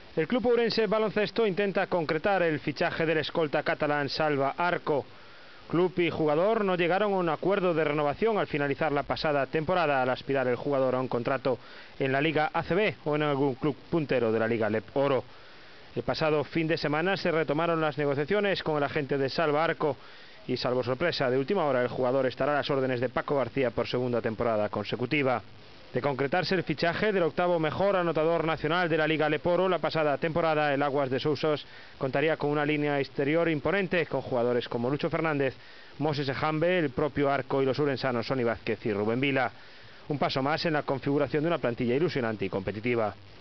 El club ourense baloncesto intenta concretar el fichaje del escolta catalán Salva Arco. Club y jugador no llegaron a un acuerdo de renovación al finalizar la pasada temporada, al aspirar el jugador a un contrato en la Liga ACB o en algún club puntero de la Liga LEP Oro. El pasado fin de semana se retomaron las negociaciones con el agente de Salva Arco y, salvo sorpresa de última hora, el jugador estará a las órdenes de Paco García por segunda temporada consecutiva. De concretarse el fichaje del octavo mejor anotador nacional de la Liga LEP Oro la pasada temporada, el Aguas de Sousos contaría con una línea exterior imponente con jugadores como Lucho Fernández, Moses Ejambe, el propio Arco y los urensanos Sonny Vázquez y Rubén Vila. Un paso más en la configuración de una plantilla ilusionante y competitiva.